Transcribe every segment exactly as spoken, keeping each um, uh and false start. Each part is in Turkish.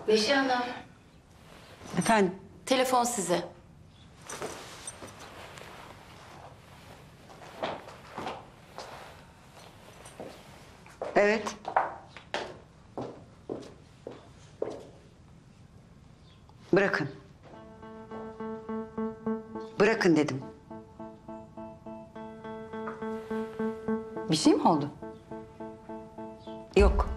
Beşir Hanım, Efendim? telefon size. Evet. Bırakın. Bırakın dedim. Bir şey mi oldu? Yok.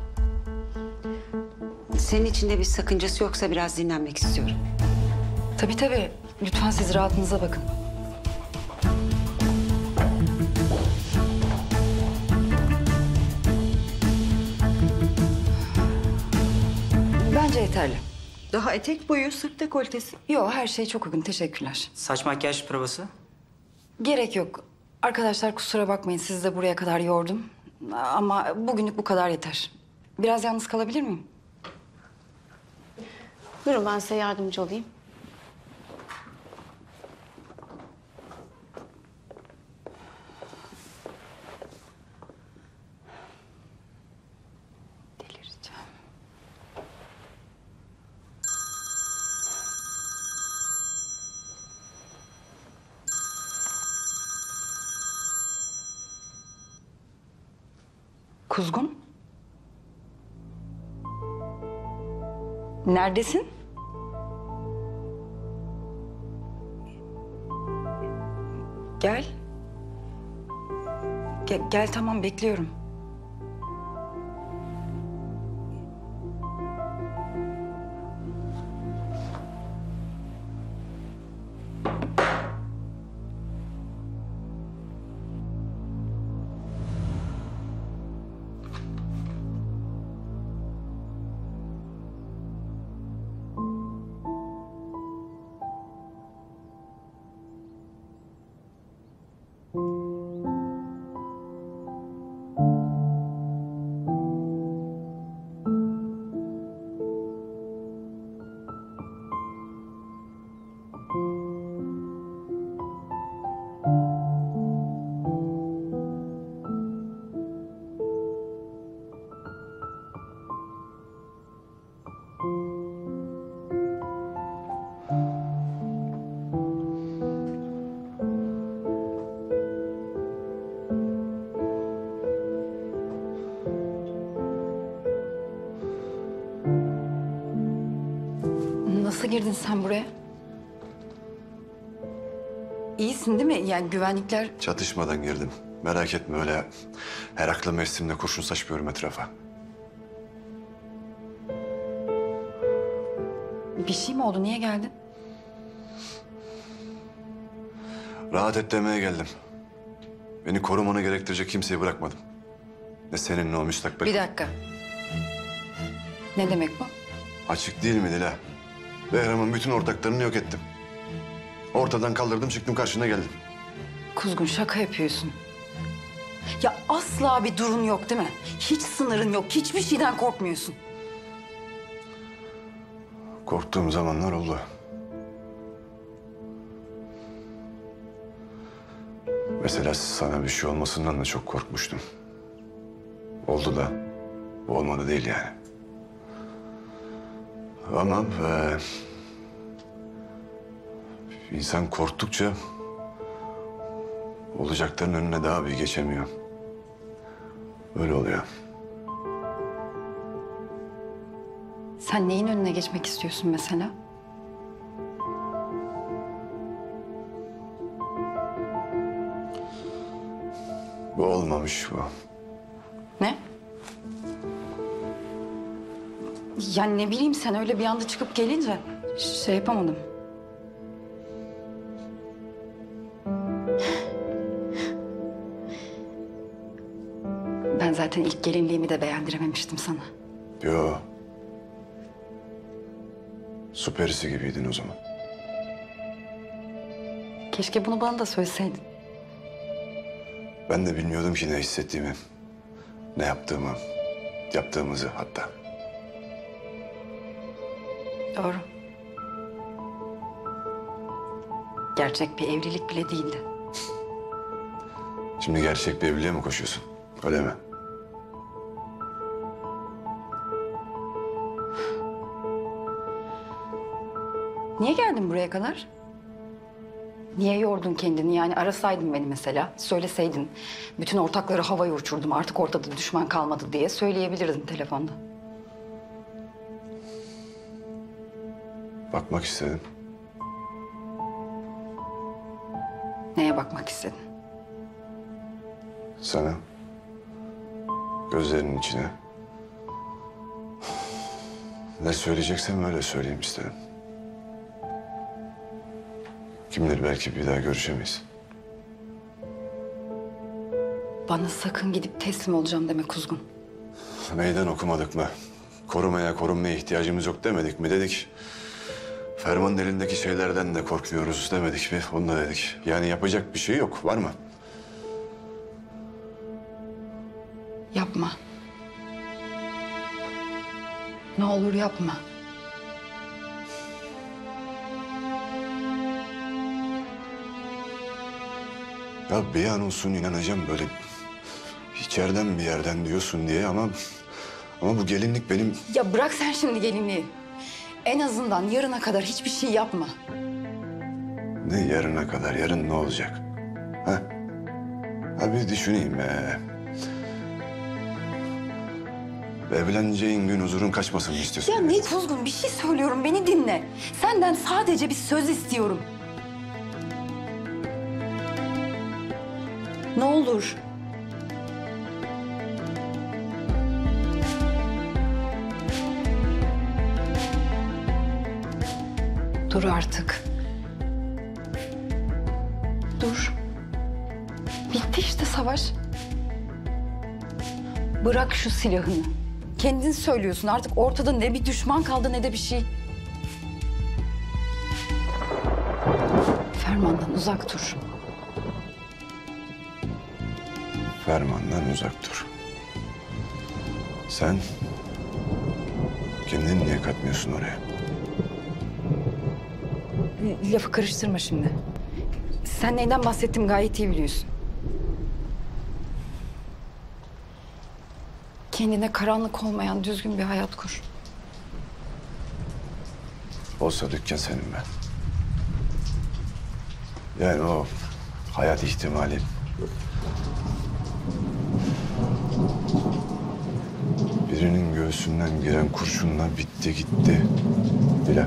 Senin için de bir sakıncası yoksa biraz dinlenmek istiyorum. Tabii tabii. Lütfen siz rahatınıza bakın. Bence yeterli. Daha etek boyu, sırt dekoltesi. Yok, her şey çok uygun. Teşekkürler. Saç makyaj provası. Gerek yok. Arkadaşlar kusura bakmayın. Sizi de buraya kadar yordum. Ama bugünlük bu kadar yeter. Biraz yalnız kalabilir miyim? Buyurun ben size yardımcı olayım. Delireceğim. Kuzgun? Neredesin? Gel. Gel, gel tamam bekliyorum. Nasıl girdin sen buraya? İyisin değil mi? Yani güvenlikler... Çatışmadan girdim. Merak etme öyle her aklı mevsimle kurşun saçmıyorum etrafa. Bir şey mi oldu? Niye geldin? Rahat et demeye geldim. Beni korumana gerektirecek kimseyi bırakmadım. Ne senin ne o müstakbel. Bir dakika. Ne demek bu? Açık değil mi Dila? Behram'ın bütün ortaklarını yok ettim. Ortadan kaldırdım çıktım karşına geldim. Kuzgun şaka yapıyorsun. Ya asla bir durun yok değil mi? Hiç sınırın yok. Hiçbir şeyden korkmuyorsun. Korktuğum zamanlar oldu. Mesela sana bir şey olmasından da çok korkmuştum. Oldu da bu olmadı değil yani. Ama e, insan korktukça olacakların önüne daha bir geçemiyor. Öyle oluyor. Sen neyin önüne geçmek istiyorsun mesela? Bu olmamış bu. Ne? Yani ne bileyim sen öyle bir anda çıkıp gelince şey yapamadım. Ben zaten ilk gelinliğimi de beğendirememiştim sana. Yo. Süperisi gibiydin o zaman. Keşke bunu bana da söyleseydin. Ben de bilmiyordum ki ne hissettiğimi, ne yaptığımı, yaptığımızı hatta. Doğru. Gerçek bir evlilik bile değildi. Şimdi gerçek bir evliliğe mi koşuyorsun? Öyle mi? Niye geldin buraya kadar? Niye yordun kendini? Yani arasaydın beni mesela, söyleseydin. Bütün ortakları havaya uçurdum, artık ortada düşman kalmadı diye söyleyebilirdin telefonda. Bakmak istedim. Neye bakmak istedin? Sana. Gözlerinin içine. Ne söyleyeceksem öyle söyleyeyim istedim. Kim bilir belki bir daha görüşemeyiz. Bana sakın gidip teslim olacağım deme Kuzgun. Meydan okumadık mı? Korumaya, korunmaya ihtiyacımız yok demedik mi? Dedik. Fermanın elindeki şeylerden de korkmuyoruz demedik mi? Onu da dedik. Yani yapacak bir şey yok. Var mı? Yapma. Ne olur yapma. Ya bir an olsun inanacağım böyle içeriden bir yerden diyorsun diye ama ama bu gelinlik benim Ya bırak sen şimdi gelinliği. En azından yarına kadar hiçbir şey yapma. ne yarına kadar yarın ne olacak? Ha? Ha bir düşüneyim be. Evleneceğin gün huzurun kaçmasın mı istiyorsun? Ya ne Kuzgun, bir şey söylüyorum, beni dinle. Senden sadece bir söz istiyorum. Ne olur. Dur artık. Dur. Bitti işte savaş. Bırak şu silahını. Kendin söylüyorsun, artık ortada ne bir düşman kaldı ne de bir şey. Fermandan uzak dur. Fermandan uzak dur. Sen kendini niye katmıyorsun oraya? Lafı karıştırma şimdi. Sen neyden bahsettim gayet iyi biliyorsun. Kendine karanlık olmayan düzgün bir hayat kur. Olsa dükkan senin ben. Yani o hayat ihtimali birinin göğsünden giren kurşunla bitti gitti. Bile.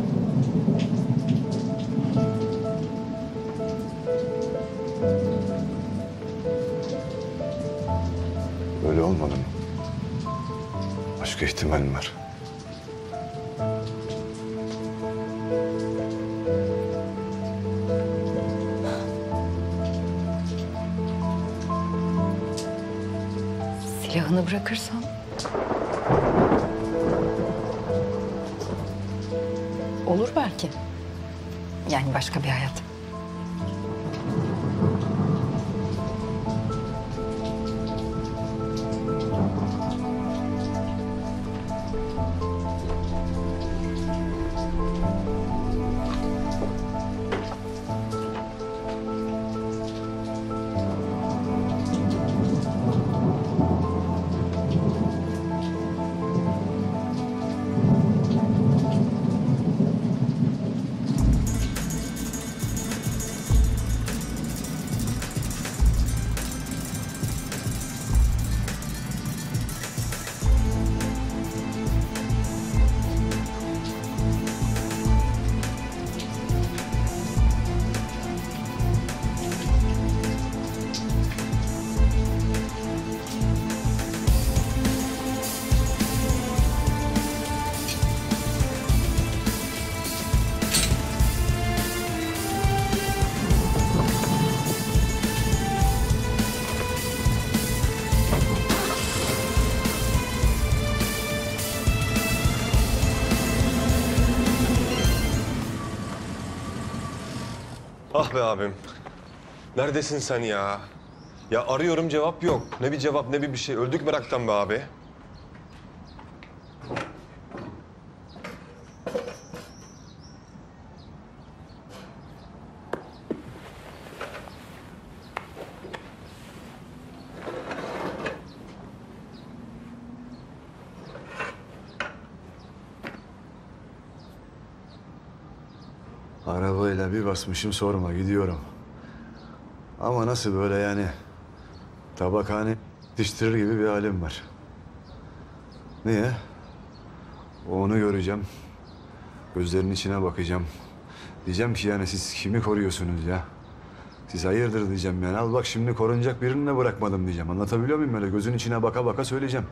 Böyle olmadı mı? Başka ihtimalim var. Silahını bırakırsan olur belki. Yani başka bir hayat. Ah be abim. Neredesin sen ya? Ya arıyorum cevap yok. Ne bir cevap ne bir bir şey. Öldük meraktan be abi. Arabayla bir basmışım sorma gidiyorum. Ama nasıl böyle yani tabakhane diştirir gibi bir halim var. Niye? Onu göreceğim. Gözlerinin içine bakacağım. Diyeceğim ki yani siz kimi koruyorsunuz ya? Siz hayırdır diyeceğim yani. Al bak şimdi korunacak birini de bırakmadım diyeceğim. Anlatabiliyor muyum böyle? Gözün içine baka baka söyleyeceğim.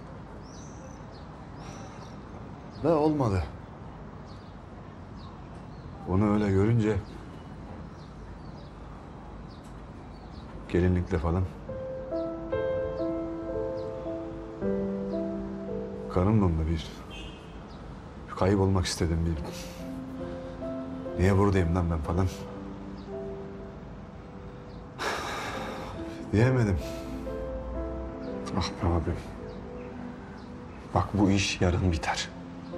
Da olmadı. Onu öyle görünce gelinlikle falan kanım dondu bir. Kaybolmak istedim bir. Niye buradayım lan ben falan. Diyemedim. Ah be abi. Bak bu iş yarın biter.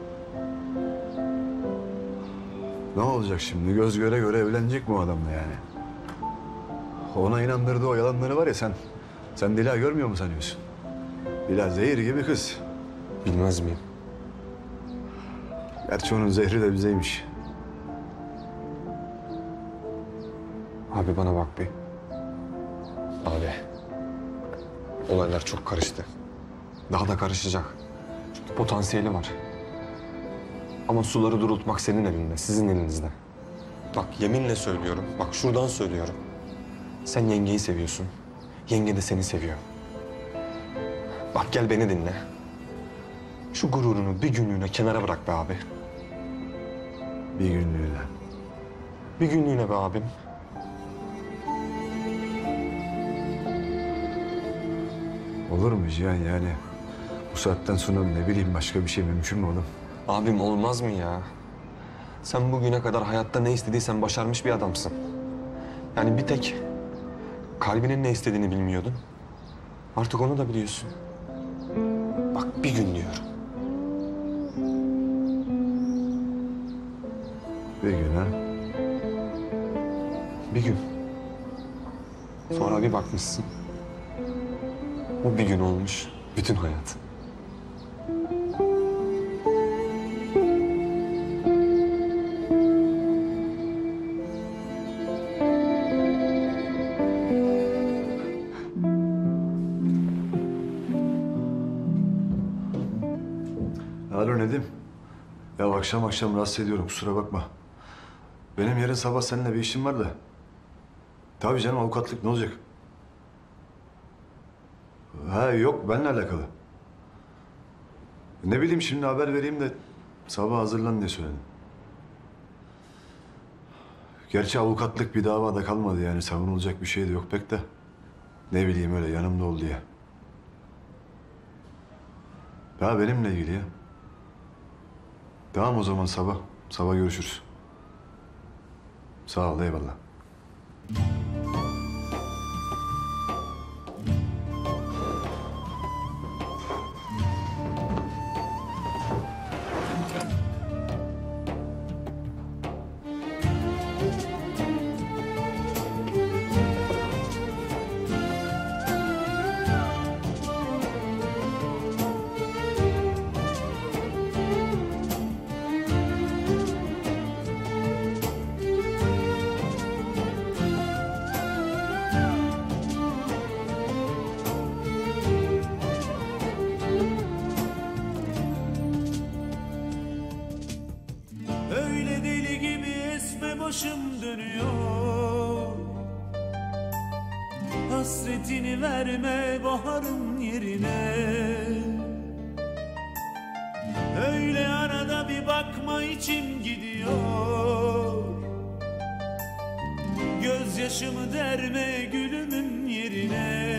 Ne olacak şimdi? Göz göre göre evlenecek mi o adamla yani? Ona inandırdığı o yalanları var ya sen. Sen Dila görmüyor mu sanıyorsun? Dila zehir gibi kız. Bilmez miyim? Gerçi onun zehri de bizeymiş. Abi bana bak bir. Abi. Olaylar çok karıştı. Daha da karışacak. Çünkü potansiyeli var. Ama suları durultmak senin elinde, sizin elinizde. Bak yeminle söylüyorum, bak şuradan söylüyorum. Sen yengeyi seviyorsun, yenge de seni seviyor. Bak gel beni dinle. Şu gururunu bir günlüğüne kenara bırak be abi. Bir günlüğüne. Bir günlüğüne be abim. Olur mu Cihan yani? Bu saatten sonra ne bileyim başka bir şey mümkün mü oğlum? Abim olmaz mı ya? Sen bugüne kadar hayatta ne istediysen başarmış bir adamsın. Yani bir tek kalbinin ne istediğini bilmiyordun. Artık onu da biliyorsun. Bak bir gün diyorum. Bir gün ha? Bir gün. Sonra bir bakmışsın. O bir gün olmuş bütün hayat. Alo Nedim. Ya akşam akşam rahatsız ediyorum kusura bakma. Benim yarın sabah seninle bir işim var da. Tabii canım avukatlık ne olacak? Ha yok benimle alakalı. Ne bileyim şimdi haber vereyim de sabah hazırlan diye söyledim. Gerçi avukatlık bir davada kalmadı yani savunulacak bir şey de yok pek de. Ne bileyim öyle yanımda ol diye. Ya benimle ilgili ya. Tamam o zaman sabah. Sabah görüşürüz. Sağ ol eyvallah. Öyle deli gibi esme başım dönüyor. Hasretini verme baharın yerine. Öyle arada bir bakma içim gidiyor. Gözyaşımı derme gülümün yerine.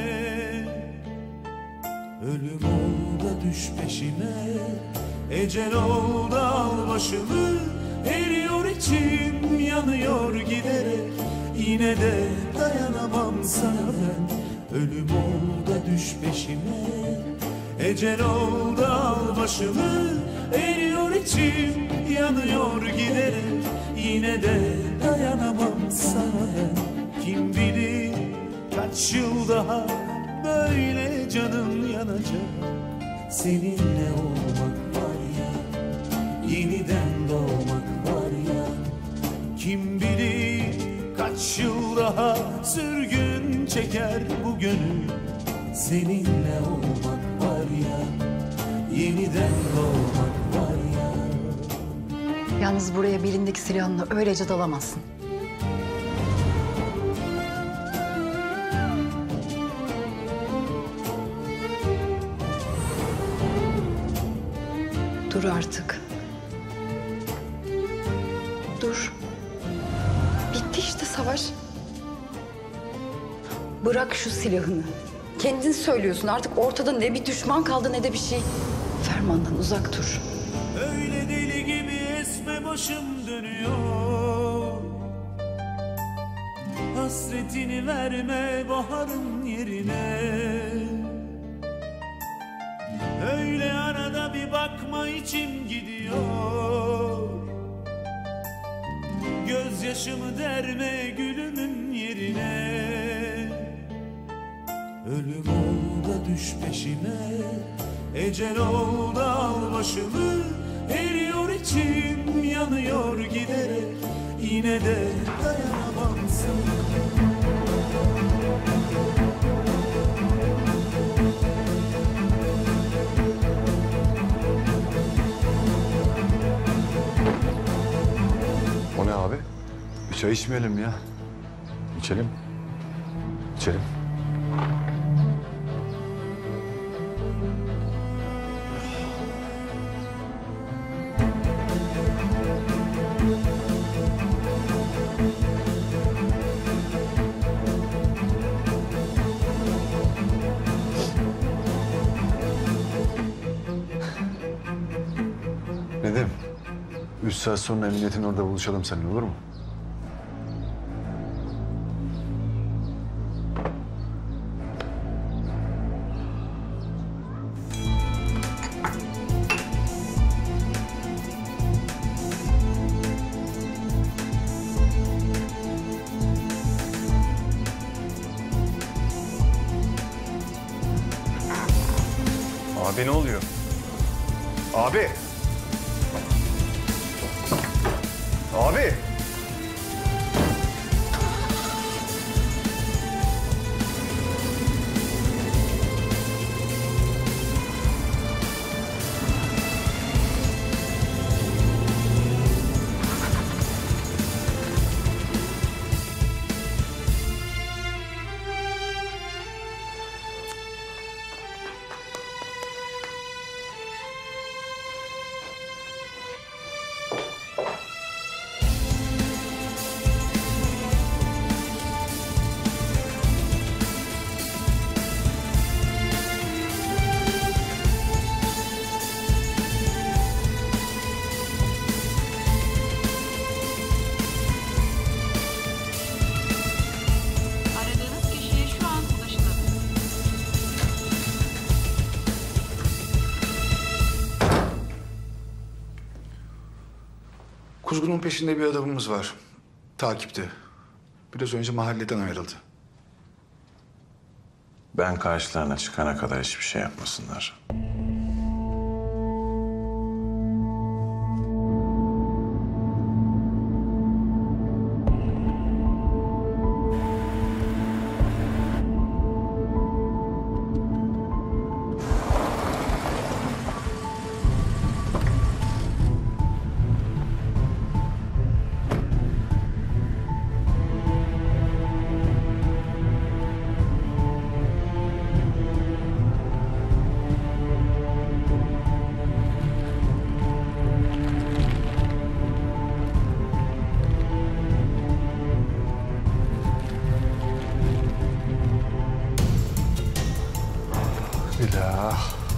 Ölüm ol da düş peşime, ecel ol da al başımı. Eriyor içim yanıyor giderek, yine de dayanamam sana ben. Ölüm ol da düş peşime, ecel ol da al başımı. Eriyor içim yanıyor giderek, yine de dayanamam sana ben. Kim bilir kaç yıl daha böyle canım yanacak. Seninle olmak var ya, yeniden doğmak var ya. Kim çeker bu gönül. Seninle olmak var ya, yeniden doğmak var ya. Yalnız buraya belindeki silahınla öylece dalamazsın. Dur artık. Dur. Bitti işte savaş. Bırak şu silahını. Kendin söylüyorsun, artık ortada ne bir düşman kaldı ne de bir şey. Fermandan uzak dur. Öyle deli gibi esme başım dönüyor. Hasretini verme baharın yerine. Öyle arada bir bakma içim gidiyor. Gözyaşımı derme gülümün yerine. Ölüm ol da düş peşime, ecel ol da al başımı. Eriyor içim, yanıyor giderek, yine de dayanamam sana. O ne abi? Bir çay içmeyelim ya. İçelim. İçelim. Nedim, üç saat sonra emniyetin orada buluşalım seninle, olur mu? Abi ne oluyor? Abi! Abi! Aradığınız kişiye şu an ulaşılamıyor. Kuzgunun peşinde bir adamımız var. Takipte. Biraz önce mahalleden ayrıldı. Ben karşılarına çıkana kadar hiçbir şey yapmasınlar. Bismillah.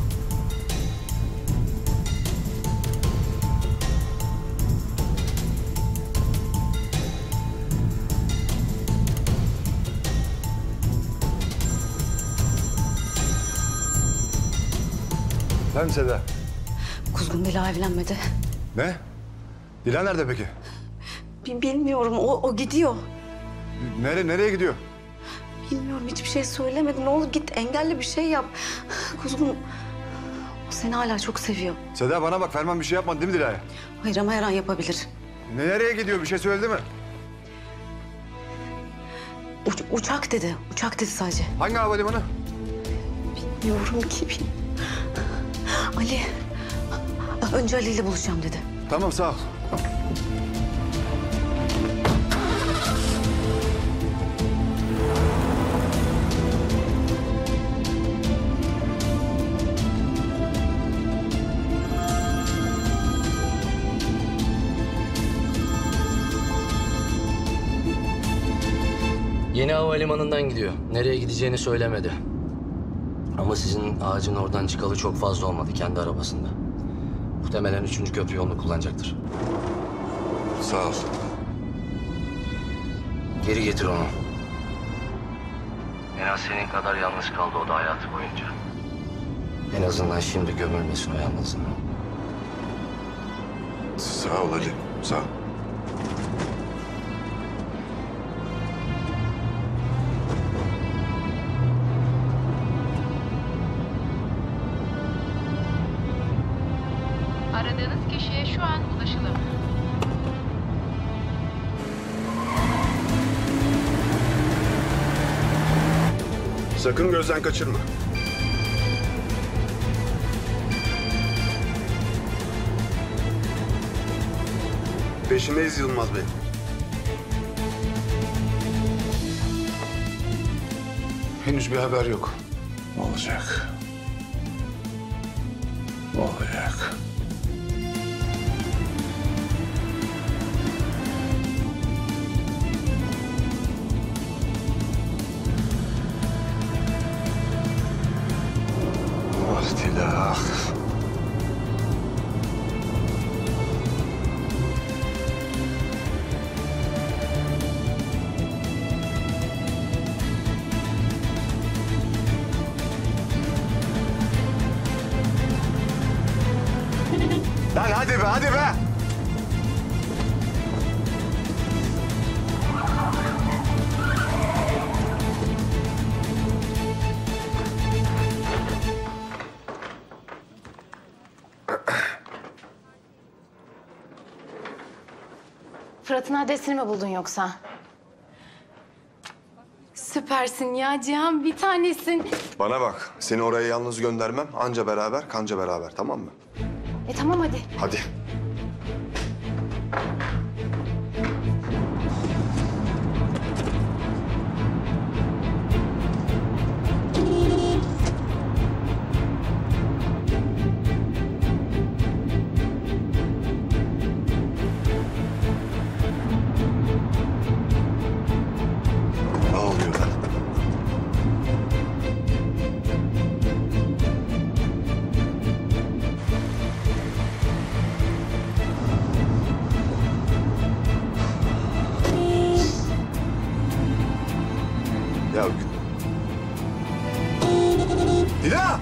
Lan Seda. Kuzgun Dila evlenmedi. Ne? Dilan nerede peki? Bi- Bilmiyorum, o, o gidiyor. Nereye, nereye gidiyor? Bilmiyorum, hiçbir şey söylemedi. Ne olur git engelle bir şey yap. Kuzgun, o seni hala çok seviyor. Seda bana bak, Ferman bir şey yapmadı değil mi Dila'ya? Hayır ama her an yapabilir. Nereye gidiyor, bir şey söyledi mi? Uç- uçak dedi. Uçak dedi sadece. Hangi havalimanı? Bilmiyorum ki. bil- Ali. Önce Ali ile buluşacağım dedi. Tamam sağ ol. Yeni havalimanından gidiyor. Nereye gideceğini söylemedi. Ama sizin ağacın oradan çıkalı çok fazla olmadı kendi arabasında. Muhtemelen üçüncü köprü yolunu kullanacaktır. Sağ ol. Geri getir onu. En az senin kadar yalnız kaldı o da hayatı boyunca. En azından şimdi gömülmesin o yalnızlığa. Sağ ol Ali. Sağ ol. Aradığınız kişiye şu an ulaşılamıyor. Sakın gözden kaçırma. Peşindeyiz Yılmaz Bey. Henüz bir haber yok. Olacak. Olacak. Vartilah. Lan hadi be, hadi be! Fırat'ın adresini mi buldun yoksa? Süpersin ya Cihan, bir tanesin. Bana bak, seni oraya yalnız göndermem. Anca beraber, kanca beraber, tamam mı? E tamam hadi. Hadi. Ne oluyor lan? Ya... Dila!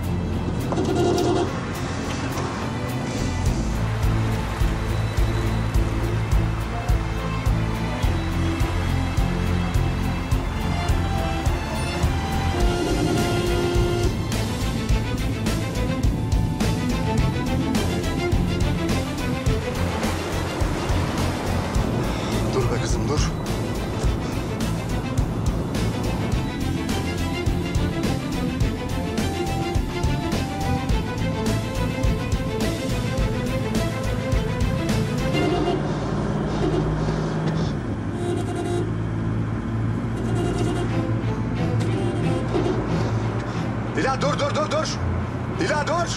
Dur be kızım, dur. Dila dur, dur, dur, dur! Dila dur!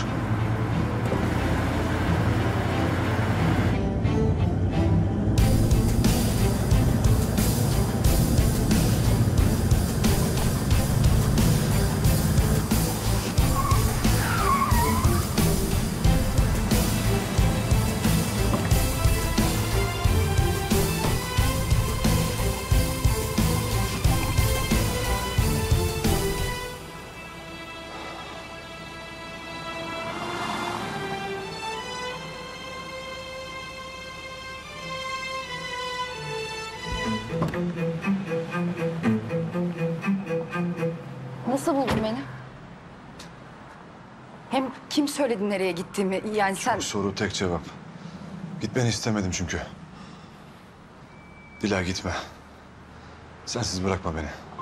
Nasıl buldun beni? Hem kim söyledi nereye gittiğimi? Yani sen... Çok soru, tek cevap. Gitmeni istemedim çünkü. Dila gitme. Sensiz bırakma beni.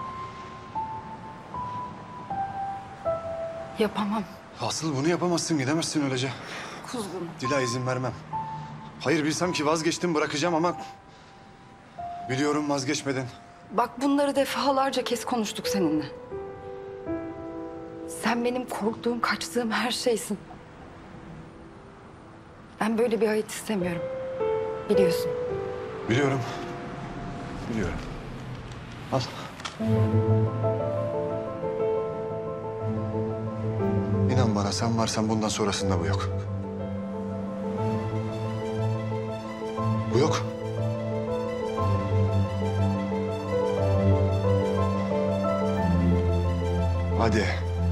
Yapamam. Asıl bunu yapamazsın, gidemezsin öylece. Kuzgun. Dila, izin vermem. Hayır, bilsem ki vazgeçtim, bırakacağım ama... Biliyorum vazgeçmedin. Bak bunları defalarca kez konuştuk seninle. Sen benim korktuğum, kaçtığım her şeysin. Ben böyle bir hayat istemiyorum. Biliyorsun. Biliyorum. Biliyorum. Al. İnan bana, sen varsan bundan sonrasında bu yok. Bu yok. Hadi.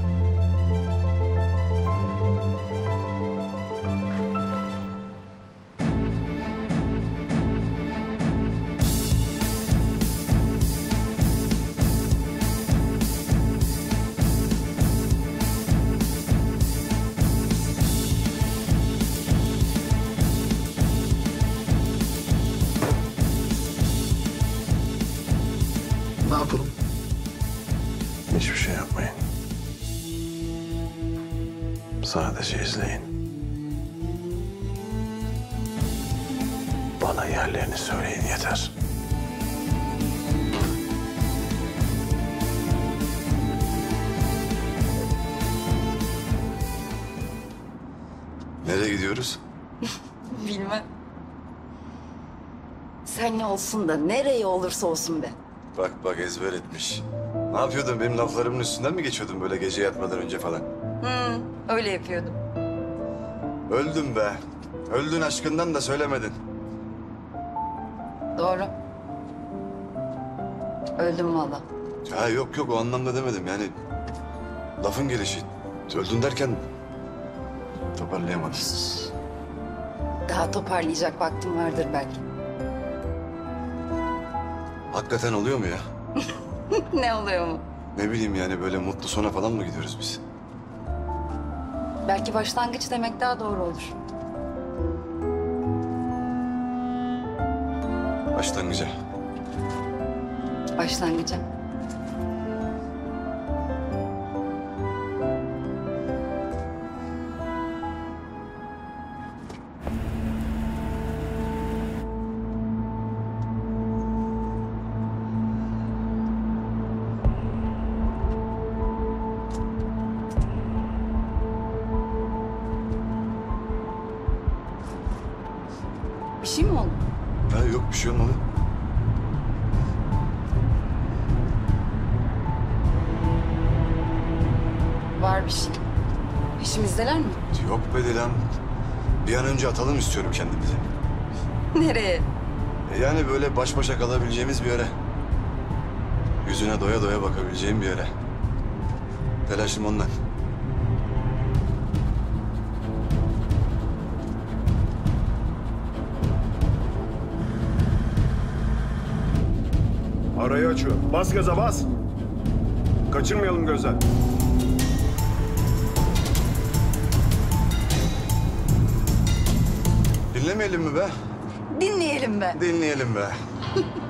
Ne yapalım? Hiçbir şey yapmayın. Sadece izleyin. Bana yerlerini söyleyin yeter. Nereye gidiyoruz? Bilmem. Sen ne olsun da nereye olursa olsun be. Bak bak, ezber etmiş. Ne yapıyordun? Benim laflarımın üstünden mi geçiyordun böyle gece yatmadan önce falan? Hı, öyle yapıyordum. Öldüm be. Öldün, aşkından da söylemedin. Doğru. Öldüm valla. Ha yok yok, o anlamda demedim yani. Lafın gelişi. Öldün derken toparlayamadım. Daha toparlayacak vaktim vardır belki. Hakikaten oluyor mu ya? Ne oluyor mu? Ne bileyim yani, böyle mutlu sona falan mı gidiyoruz biz? Belki başlangıç demek daha doğru olur. Başlangıca. Başlangıca. Bir şey mi oldu? Ha yok, bir şey olmadı. Var bir şey. Peşimizdeler mi? Yok be Dilan. Bir an önce atalım istiyorum kendimizi. Nereye? E yani böyle baş başa kalabileceğimiz bir yere. Yüzüne doya doya bakabileceğim bir yere. Telaşım ondan. Arayı açıyor. Bas gaza bas. Kaçırmayalım gözden. Dinlemeyelim mi be? Dinleyelim be. Dinleyelim be.